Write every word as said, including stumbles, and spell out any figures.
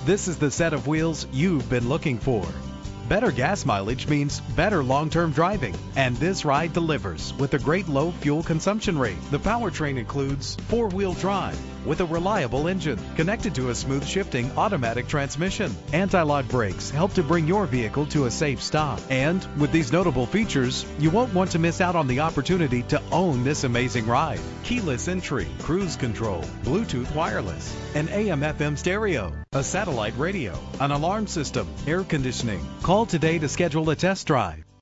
This is the set of wheels you've been looking for. Better gas mileage means better long-term driving, and this ride delivers with a great low fuel consumption rate. The powertrain includes four-wheel drive with a reliable engine connected to a smooth shifting automatic transmission. Anti-lock brakes help to bring your vehicle to a safe stop. And with these notable features, you won't want to miss out on the opportunity to own this amazing ride. Keyless entry, cruise control, Bluetooth wireless, an A M F M stereo, a satellite radio, an alarm system, air conditioning. Call today to schedule a test drive.